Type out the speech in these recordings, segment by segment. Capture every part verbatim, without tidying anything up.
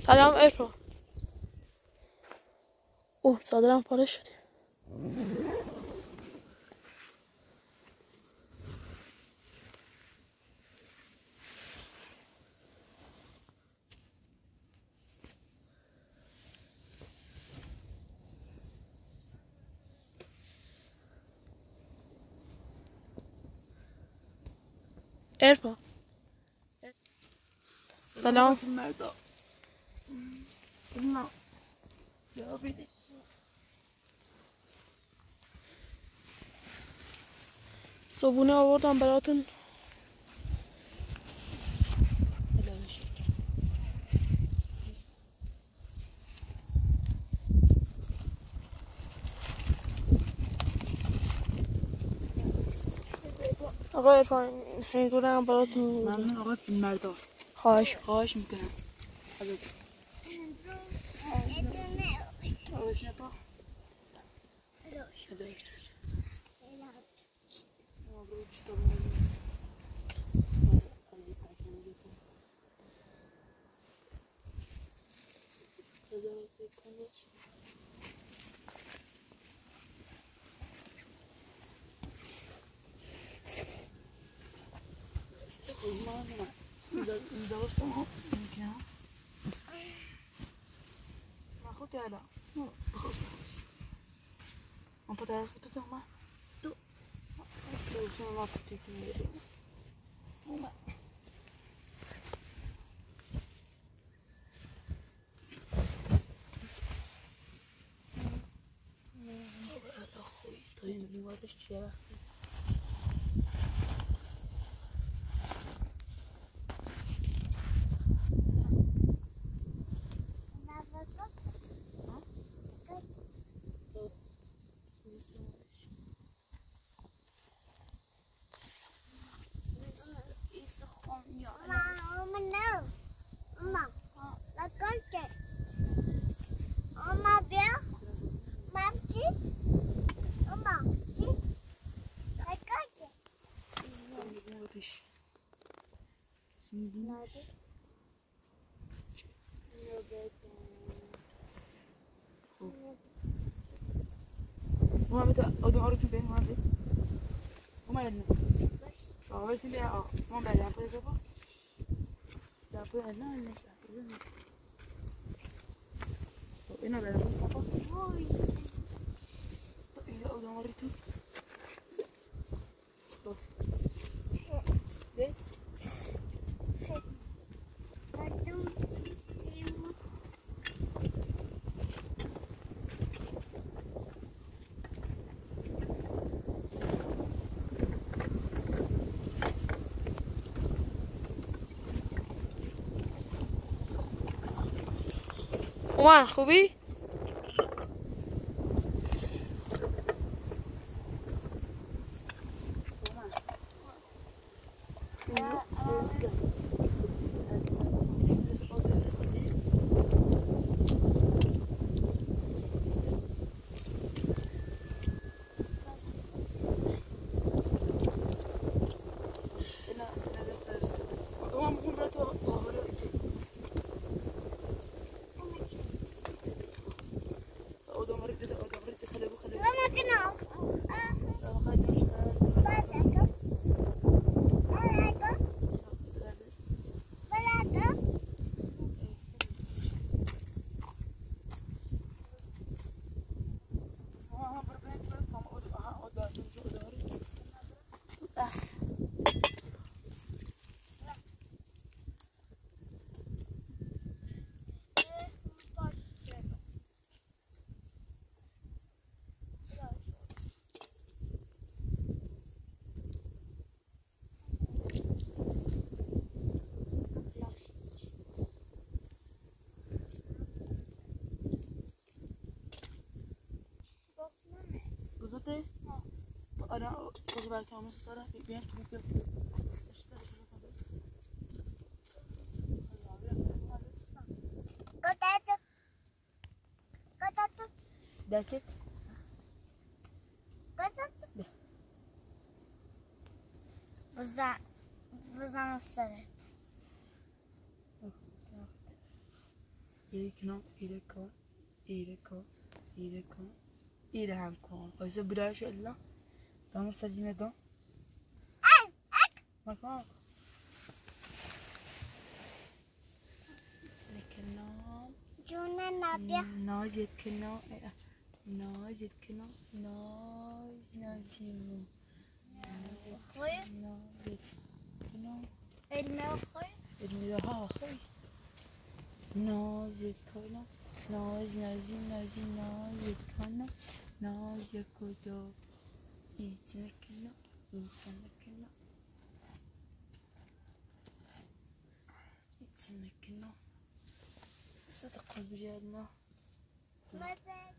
سلام ارفان. اوه صادرم پاره شده. ارفان سلام. صبونه آوردم براتون. آقا ارفان هنگونه هم براتون. ممنون آقا فیلمبردار. خواهش خواهش میکنم. اینجا بستم ها میکنم ما خود یالا بخوش بخوش من پترست بزن ما دو دو سن ما پتیکی میریم اومد خوی تو این بیمارش چیه وقتی محمد أدو أروح البيت محمد وما لنا فهو يسمي آه ما بعد عم بيجي بابا لا بقول لنا ليش لا بقول لنا بعد بابا إذا أدو أروح اومن خوبی؟ گذاشته؟ آره کجا برکه آموزش ساره بیان تو بیان That's it. بزن بزن سرت ایره کنم ایره کن ایره کن ایره کن ایره هم کن واسه برایش الا دام سرینه دام مکان سلکنام جون نبیا ناز يتكلم ناز يتكلم ناز نازيمو خوی ناز يتكلم علمه خوی الملاها أخي ناز يتكلم ناز نازي نازي ناز يتكلم ناز يكودو يتمكنا يتمكنا يتمكنا صدق بجالنا مزه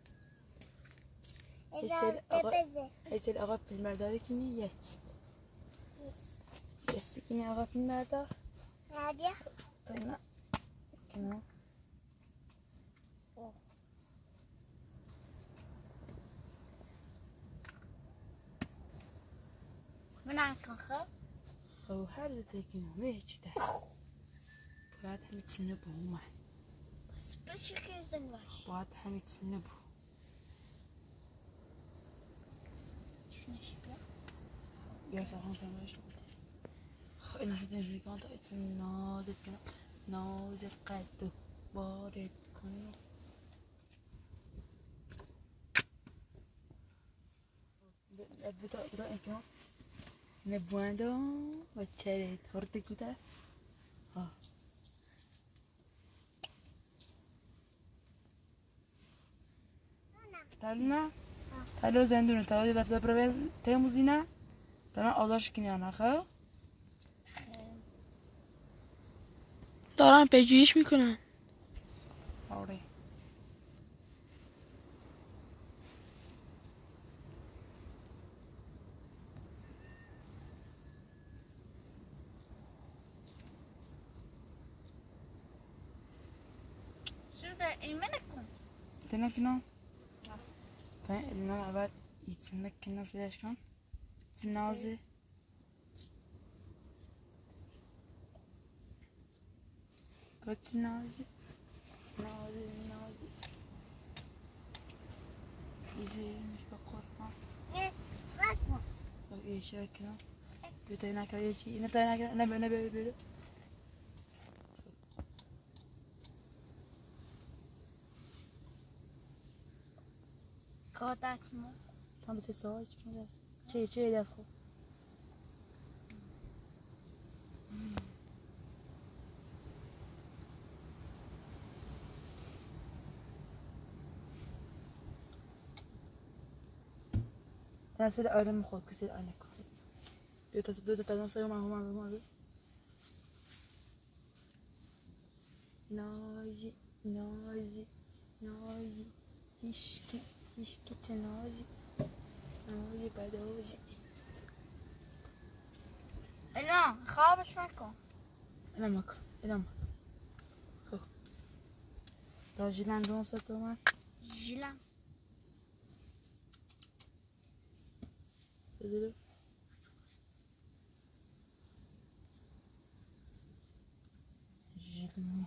يسأل اذا أغا تبزه يسأل أغا في المردار كني يت يستكني أغا في المردار نبیا طينا كنا من عندكم خو خو هذا تكنا ما يجده بعد هم يتسنبه ما بس بشي كيزن باش بعد هم يتسنبه شنو شبه يا سلام كان ما يشوف خو إن سيدنا زي كان تأتي نازل كنا نازل قدو بارد كنا بتا بتا إنكنا نبواندو وتشرد هرتك كده ها تعالنا تعالوا زندون تعالوا إذا تبرر تيموزينا تمام أولش كني أنا خا دارن پیگیریش میکنن. آره شو ده ایمنکم تنكنا تمام اللي أنا بعد يتمكن نفسي ليش كان تنازي بس نازي نازي نازي يجي مش بقول ايه شاكنا بتاعنا كاي شيء نتاعنا كنا نبي نبي نبي کاتاتمو tam se só che che adesso أنا سير أنا مخوض كسر أنا كهرب دوت دوت تانو سيو ما هو ما هو ما هو نازي نازي نازي يشكي يشكي تنازي نازي بدوزي لا خابش معكم أنا ماك أنا ماك خو تاجي لندن ستوما جلم تدري جلم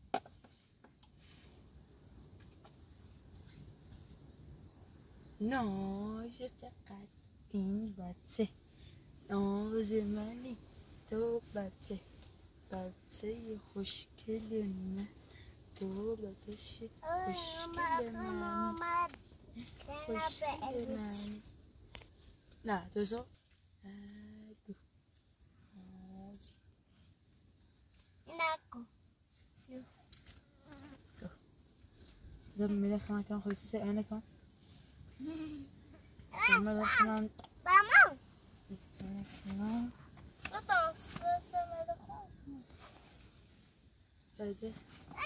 ناز تقد این بچه ناز منی تو بچه بچه خوشگل من تو بچه خوشگل منی خوشگل منی نه تو سو دو ناز نکن زم ملخنا كان خويسي سي أنا كان ملخنا بامو يتسمكنا بطا سمه دخل جايده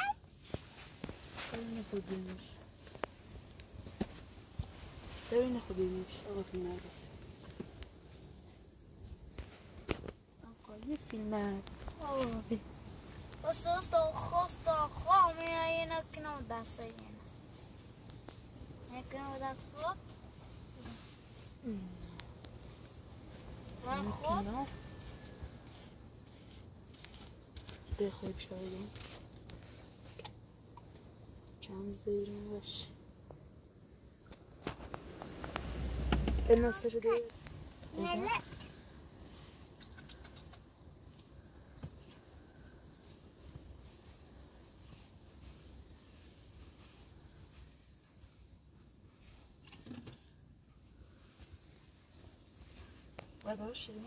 خلينا ناخد بيبيش خلينا ناخد بيبيش أغا في الماء أغا في الماء أغا في och så står Kosta kvar men jag är nog knodda så igen. Jag knodda så. Vad skönt. سمكنا ده خوب شوية شام زيرين وش النص شديد لا هذا وش اللي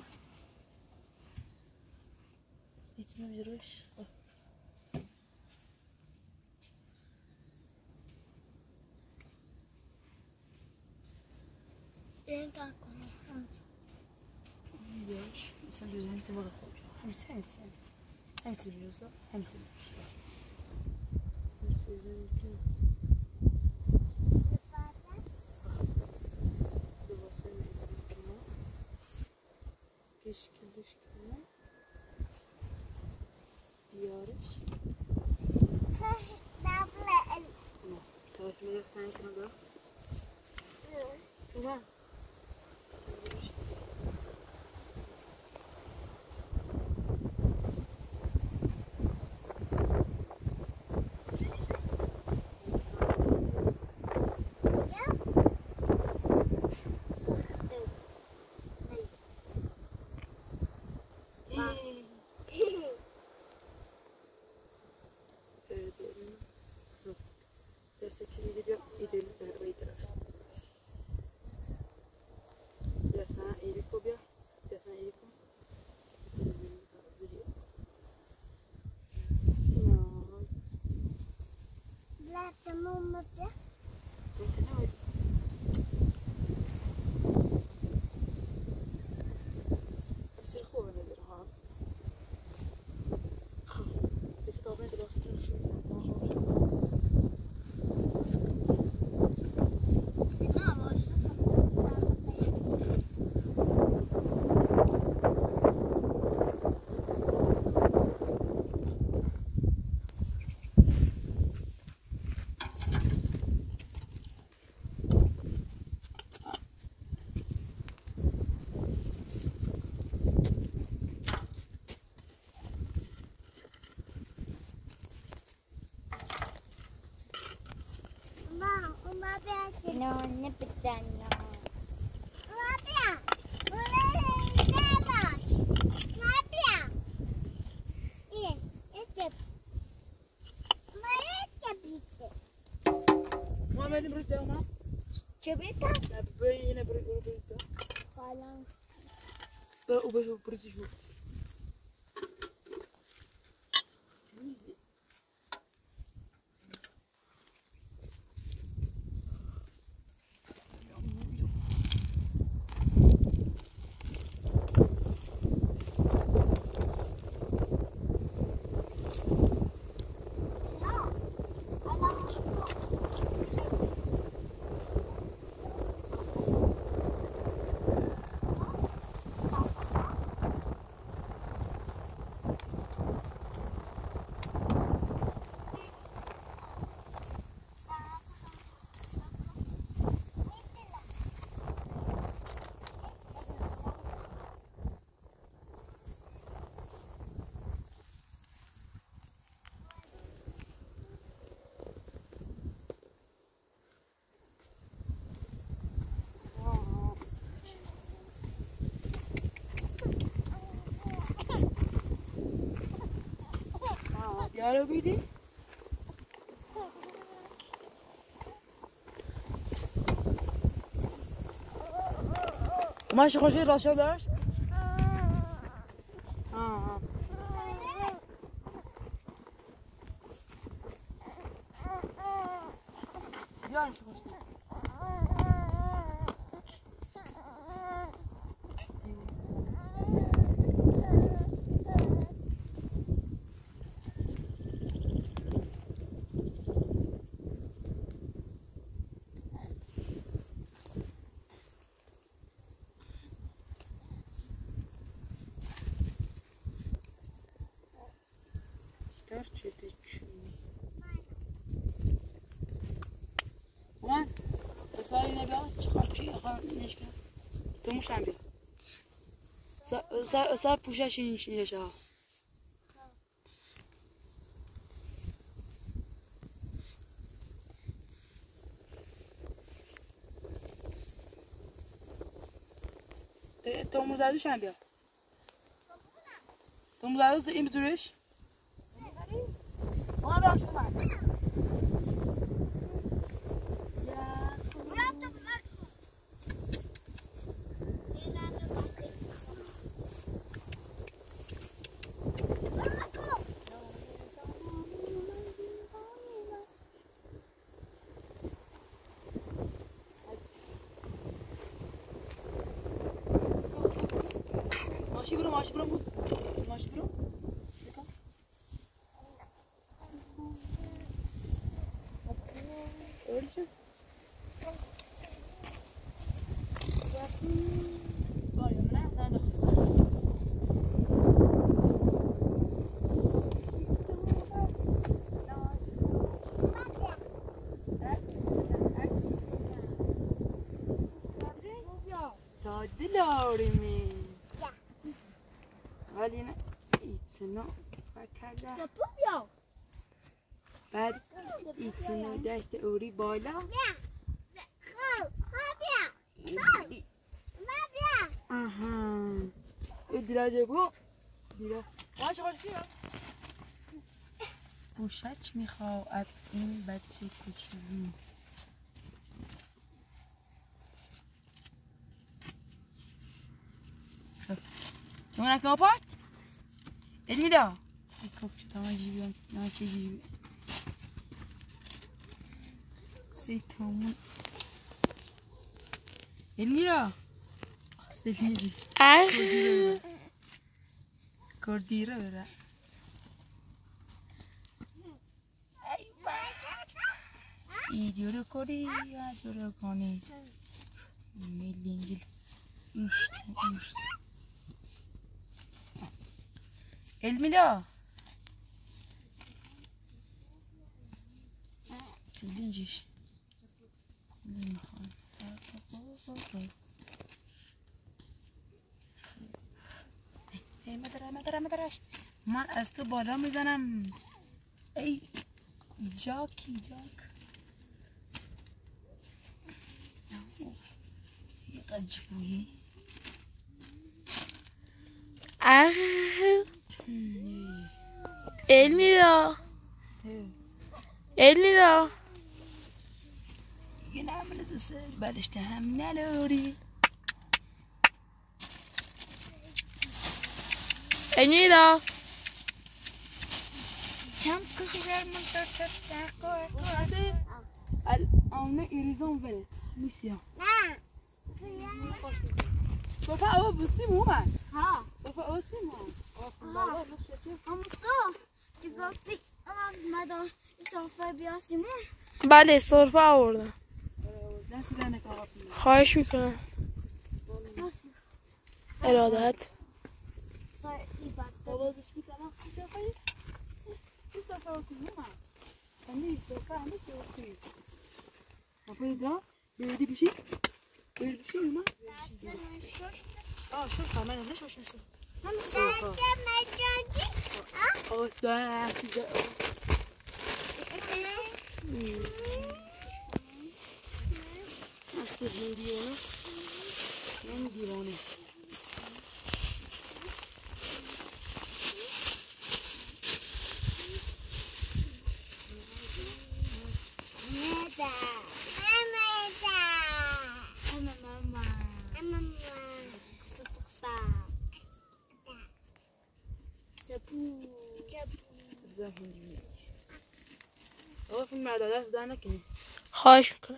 يتنبيروش انت كنت انت ياش يسمى همسة مرة خوش همسة همسة همسة بيوصل همسة همسة زي كده دواسة زي كده كش كلش كده يارش دبل تعرف مين الثاني كنا ده تمام لا تمام مبدأ No, nepetano. Mapia. Mapia. Iya, itu. Mana cabita? ما دي بريد ده ما Cabita? نبي هنا بريد بريد ده Balance. بقى وبشوف بريد شو يا ربيدي ماشي خوشي راسه باش اه يا خوشي Starczy te drzwi. وين؟ صار لي نبيات شخاب شيء خا ليش كده؟ تو مش عم بيه. صار صار صار بوشة شيء شيء شها. تومو زادوش هم بیاد تومو زادوش این بزرگش ما باش اومد ماشي برو ماشي برو ماشي برو اورشو بايا منه ده دخلت دلارمی ولی نه ایتسنو بکرده بعد ایتسنو دست اوری بالا آها ادراجه بو دیره باشه باشه چیه پوشک میخواد این بچه کوچولو Una kapat? Elmira. Kapçı tamam giyiyorum. Ne şey giyiyorum. Şey tamam. Elmira. Selinci. Ah. Kordira vera. İyi diyor kori ya diyor koni. Melingil. İşte işte. Elmila. Silinci. Hey madara madara madara. من از تو بالا میزنم. ای جاکی جاک. یه قجبویی. Ah. Elmira. Elmira. یه نعمل دسته بعدش تهم نداری. Elmira. Çam kuşlar mı tırtıkta koy. الان ایریزون ولد میسیام صوفا او بسیم اومد ها صوفا او سیم اومد هم صو گفتی مدام صوفا بیا سیمون بله سرفه آوردم دست دنک آقا خواهش میکنم ارادت بابازش کی تمام صوفا این صوفا او کی اومد تمی صوفا همه چی اوسی نپوی درا بیودی بشی بیودی بشی اومد آه شو خواهمه نمونه شوش نشو هم سرچه مجاجی آه داره سیزه اصل هندیانه من دیوانه آقا فیلم مرداده است در نکنی خواهش میکنم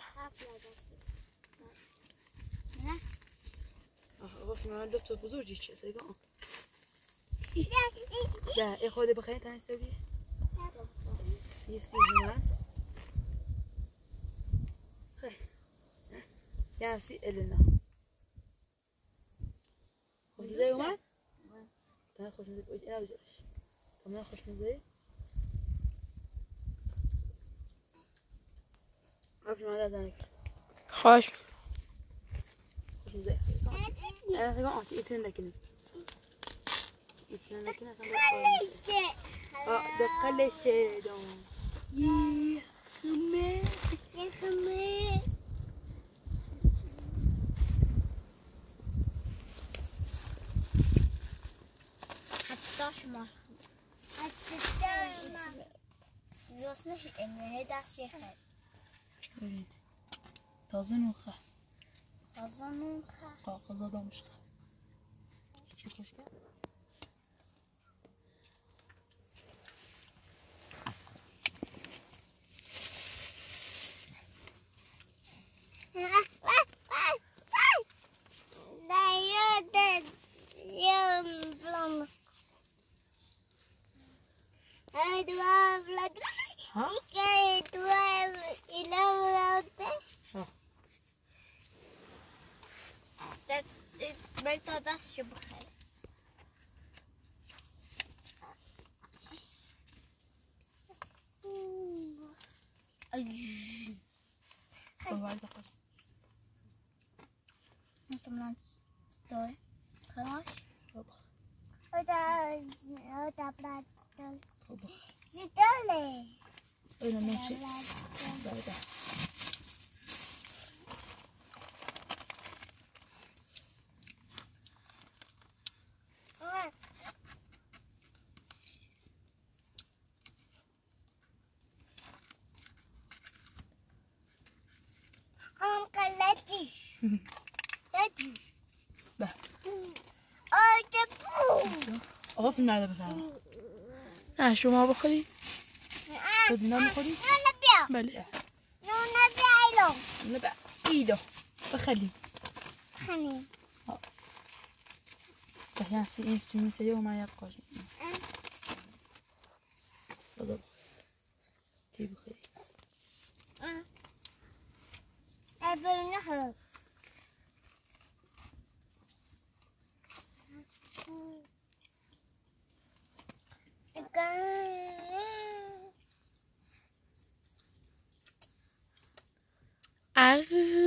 آقا فیلم مرداده تو بزرگی چه سیگان ده ای خواهده بخیه تنسته بیه یه سی همان خیلی یه سی النا خوشمزه اومد؟ تمام خوشمزه باید اینا بجرش تمام خوشمزه عرفت ما هذا ذلك خواهش خوشمزه است انا سيقوم أعطي إيتين لكن إيتين لكن اه دقلش دون يي خمي يا خمي داشت ما دوست نه اینه دست یه خیلی ببین تازه نوخه تازه نوخه قاقلا دامش چی خوش کرد؟ برتا دستشو بخیر ای باید بخور مستملان داره خلاص بخور اودا اودا پلاستل بخور زیداله اینو نوچی باید به آقا فیلم نرده بفرما نه شما بخوری؟ خود نمیخوری؟ بله نه بیا ایدو بخلی خنی ده یعنی این سیمی سیه و ما یک قاجی بذار بخوری تی بخوری ابنه ار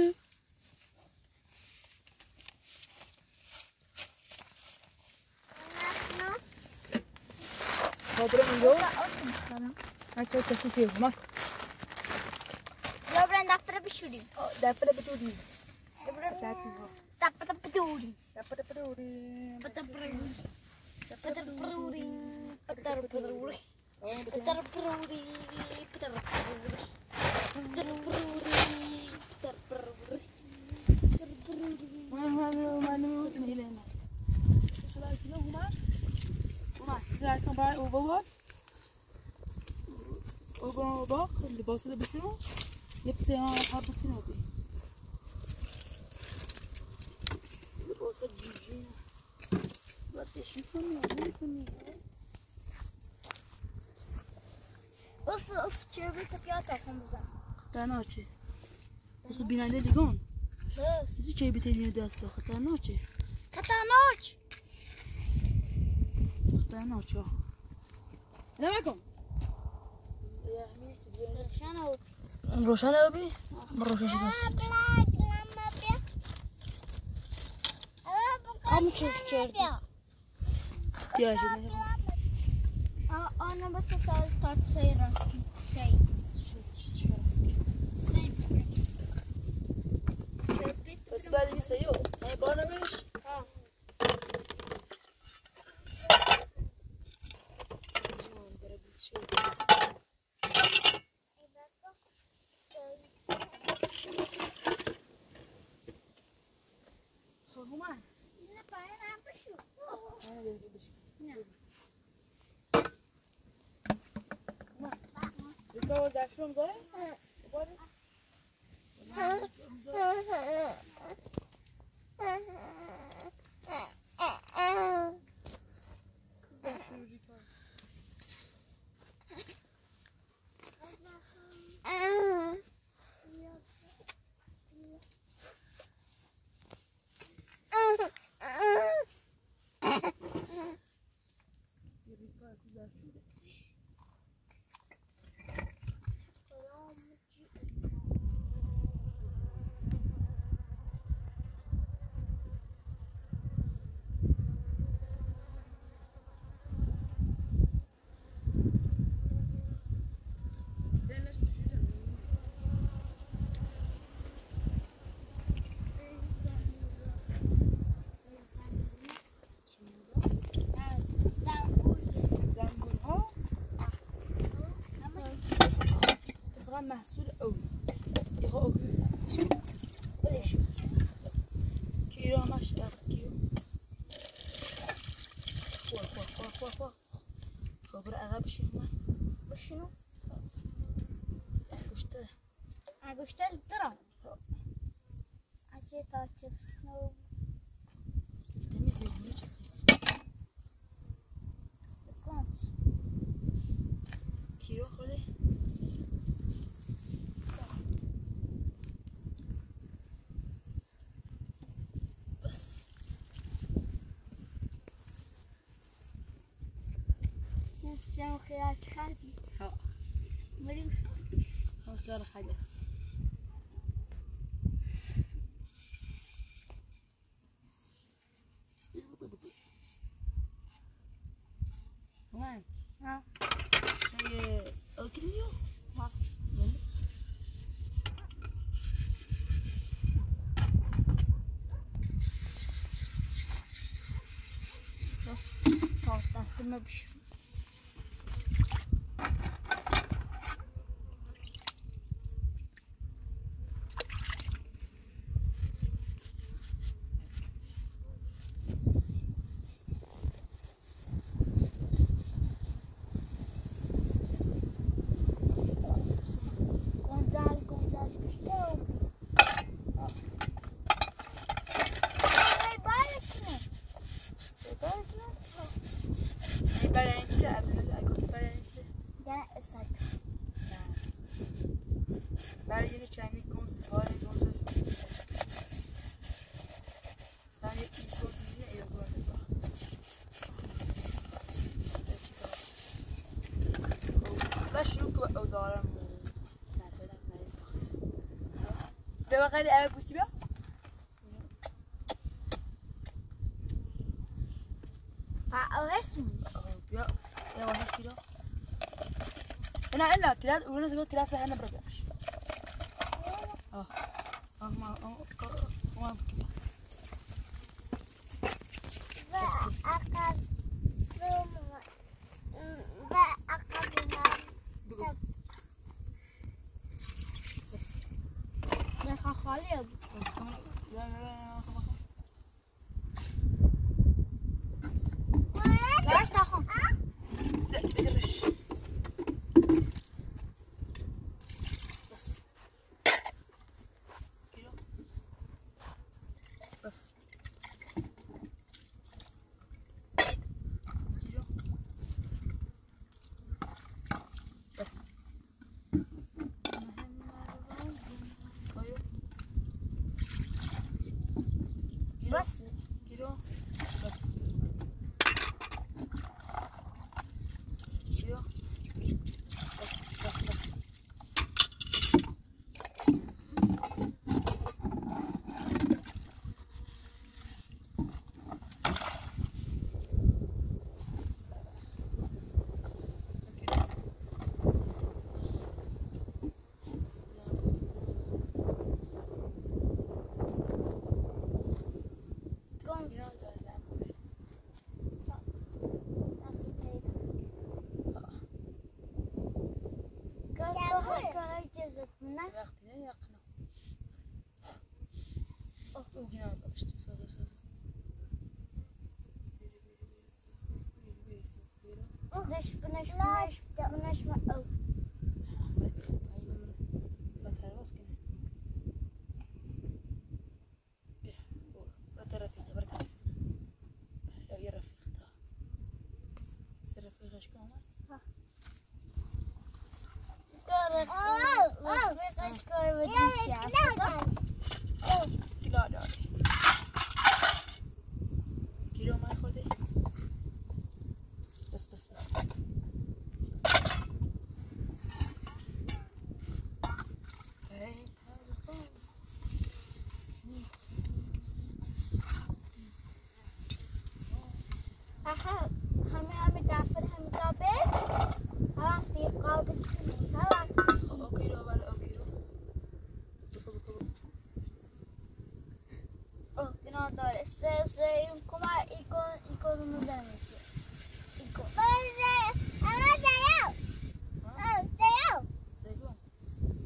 خاطر اینجا هرچه کسی فیه ما یا برن دفتر بشوریم دفعه بدودی دفتر دفعه بدوریم دفعه بدودی دفتر بدوریم دفتر بدوریم دفتر بدوریم دفتر بدوریم دفتر بدوریم منو منو میلنا شلای کیلو هما هما زرت کن او بابا او بابا لباس ده بشنو يبتي ها حبتي نبي لباس جيجي بدي شوفني وشوفني اصل اصل چربی تپیا تاکم بزن خطرناکه اصل بیننده دیگون بس سیسی چه بیتینی دسته خطرناکه خطرناک خطرناکه نمکن سرشان او روشن آبی؟ روشن شدست هم چرب چربی دیاجه نه آنها بس سال تاک سی راستی سی سی چربی بس بعد این سیو نه بارا بهش Go that room, sorry. What is? Sen واقعا محصول قوي يخو وليش كيلو همش كيلو خور خور خور خور خور خبر عقب شي هما وشنو؟ گوشته عقشتش درا عشي تا شفسنو تمیز یه چیزی سكونت کیلو خورده بس نسيان خيال حادي ها مريض خيار حاجه كمان ها شيء أكليو ها بس خلاص دستم بش Gonzalo, Gonzalo, estou. Ai, bate-me. برنامه عبدالله اگه برنامه Ya, exacto. برای یه چمی کن وای گنده سعی ایکوزینه یا گنده با باش روك او دارم نتیجه نهایی بخشی به وقتی اب بوستی بیا Ah, o resto? بیا يا واحد كيلو انا الا كلاد وناس يقول كلاد سهل برجعش اه اه ما اه ما بكذا Akan Ba akan بقول بس Ya خالي لا لا لا ليش تاخذ؟ لا تجرش بس كيلو بس كيلو بس بس كيلو بس كيلو بس بس بس وقتی یقنا او گینا داشت ساده ساده بنش بنش بنش بنش ما أو بتهرس كنا بترفيق بترفيق يا رفيق تا سرفيق ايش كمان كارك رفيقش كوي ودي سياسة كيلو داري كيلو ما ياخذ بس بس بس أحد هم هم دافر هم دابل هلا في قابل هلا او كيلو ولا او كيلو بكو بكو أو كنا دار إستاذ يمكن ما يكون يكون مدرس يكون أنا جايو أنا جايو زيكون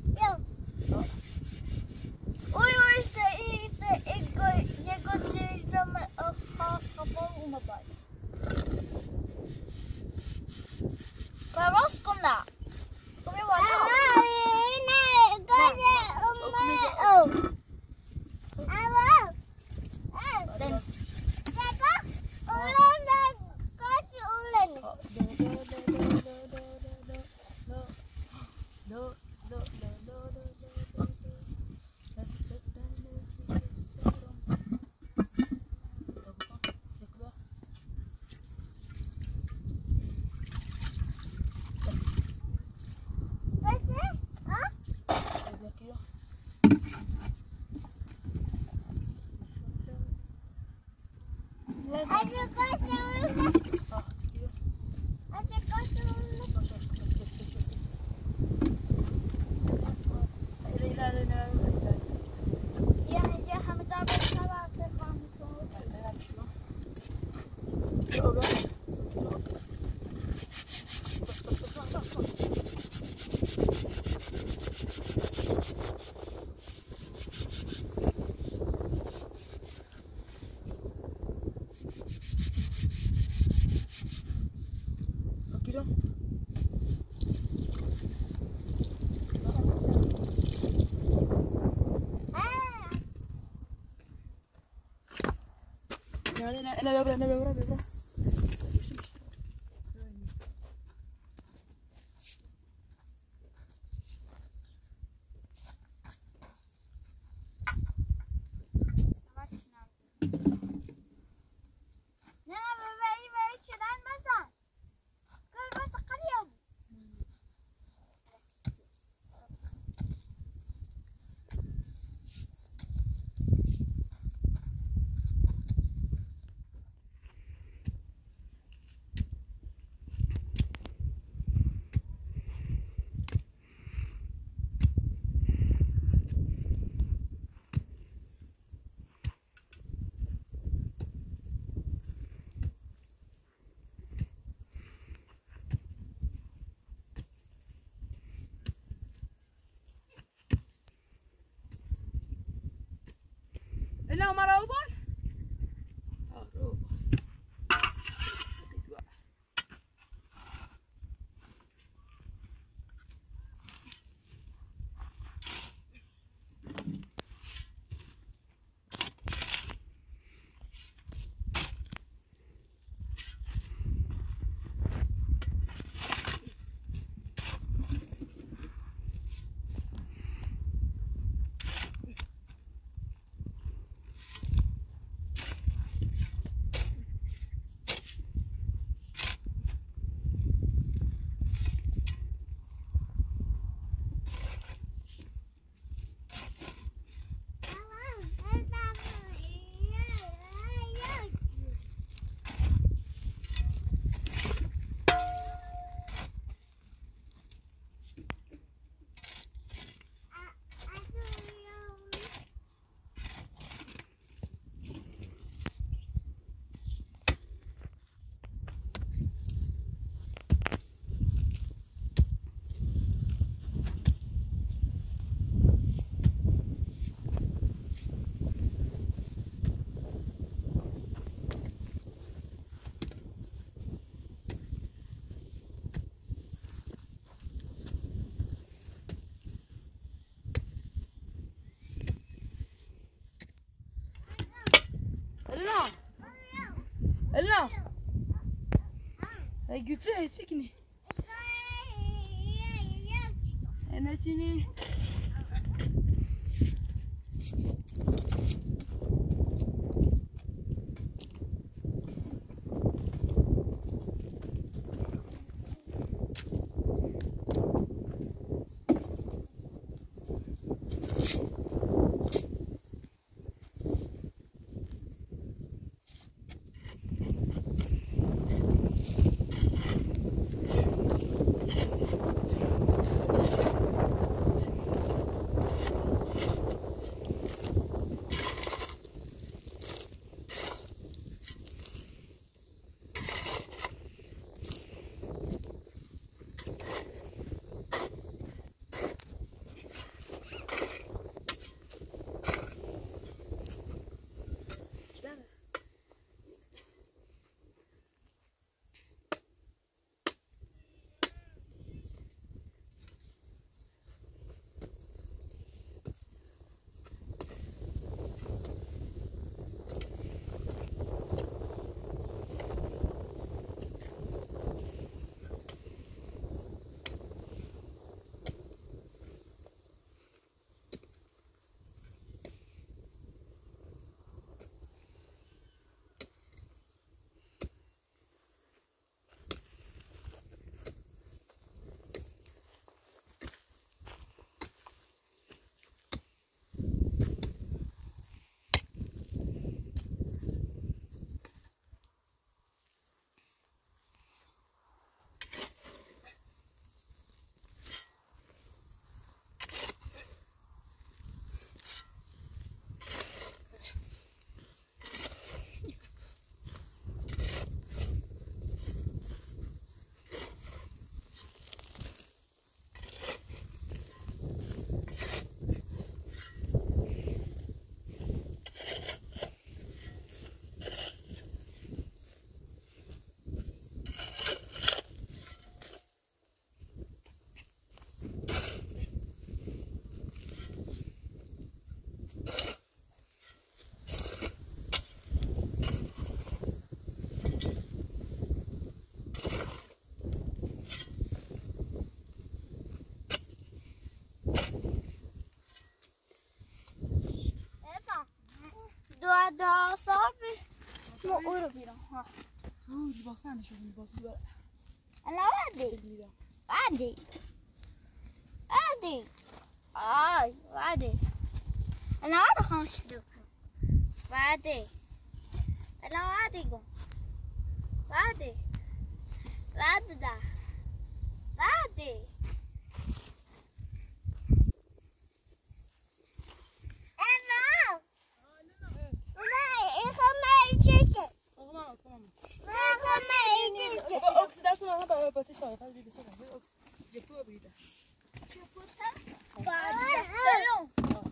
انا انا ببرة انا ببرة ببرة لا ما روبر اه روبر لا لا هاي قلت له سكني انا تيني ما او رو بیرون ها اوه لباس نه شو لباس بر انا عادي عادي عادي آي عادي انا عادي خمس دقائق عادي انا عادي قوم عادي عادي ده عادي انا ما يخمر يجيك اغلى تمام ما يخمر يجيك اوكس ده اسمه بقى بس اسمه خلي بس اوكس جبوه بيده بعد جفترون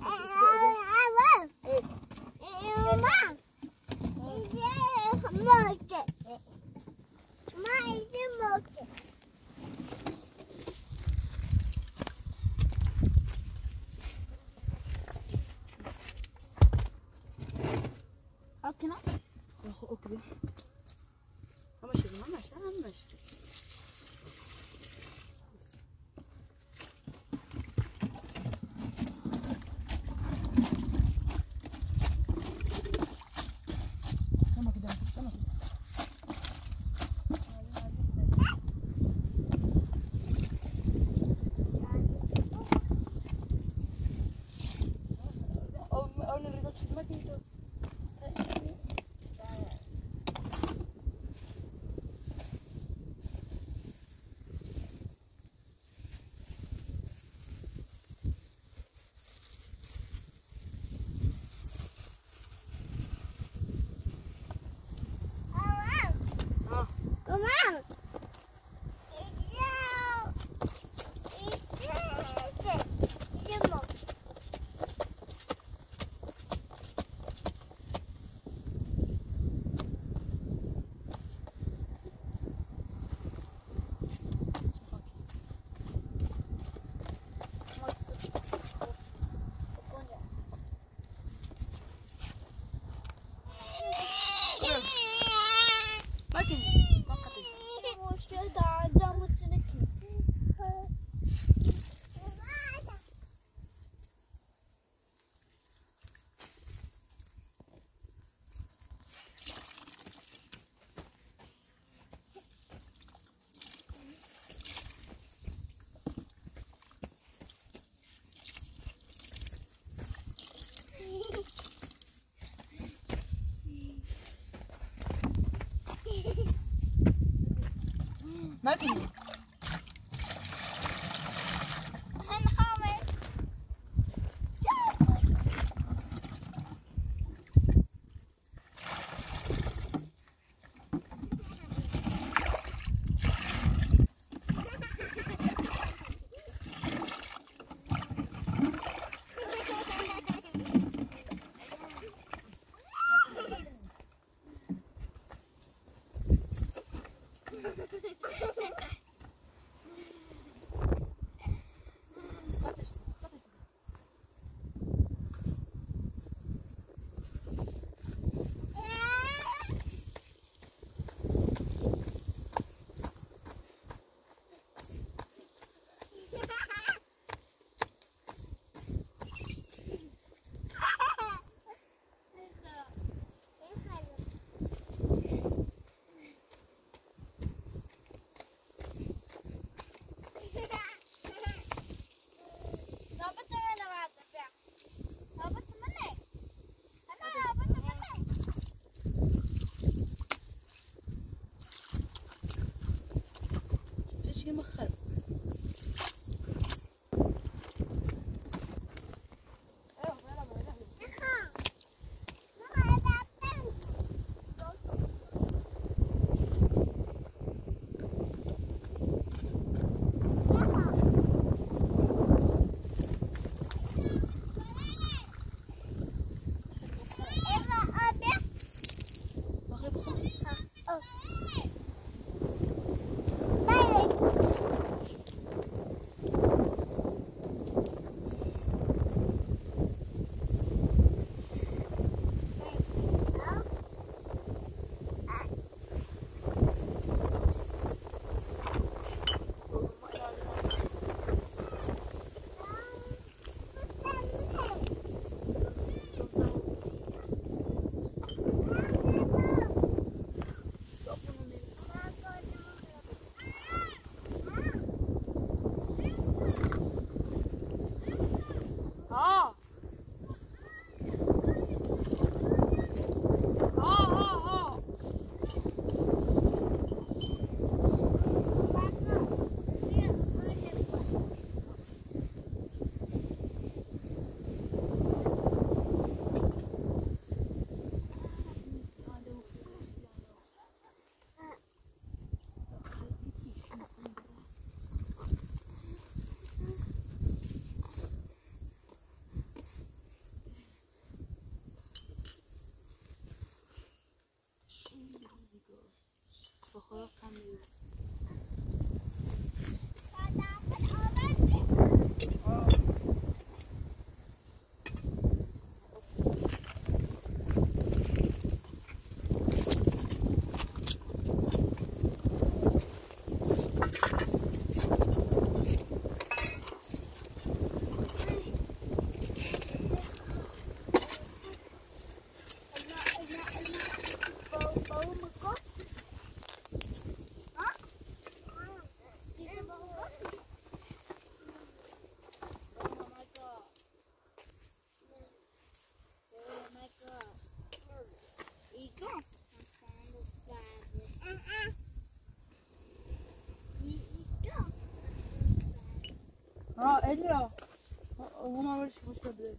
اوكي اخو اوكي ماشي ماشي ماشي ما كني شيء مخر ها اليا هما وش مشكلة بلاد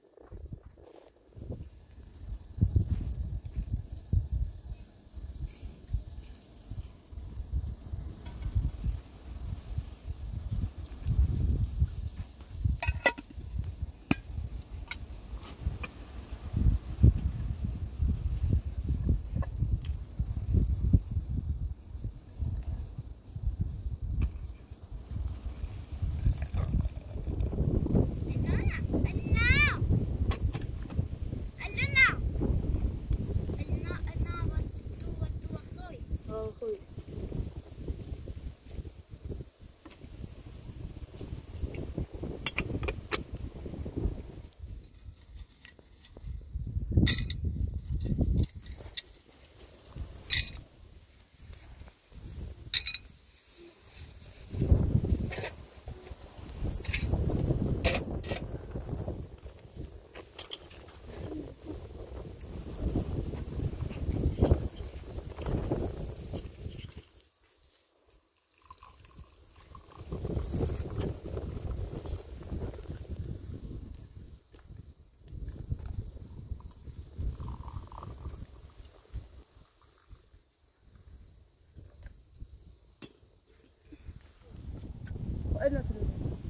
إلا كده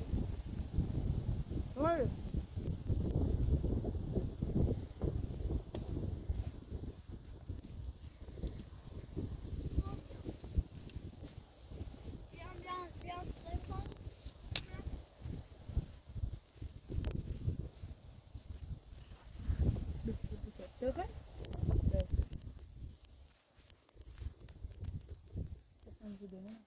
وين شوفي بس موجودة هنا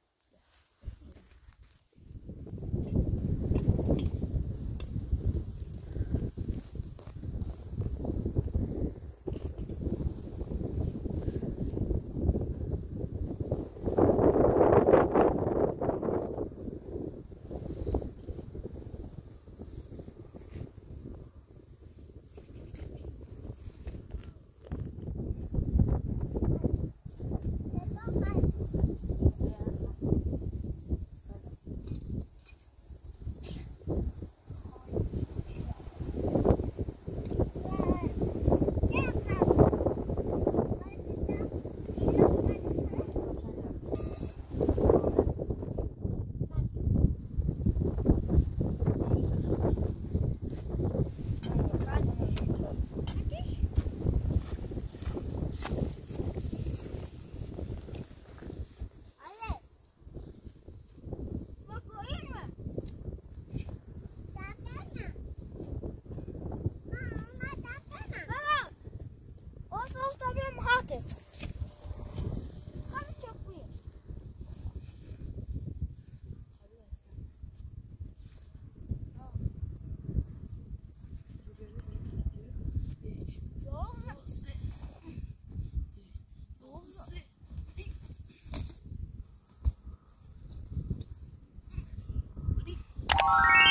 Oh!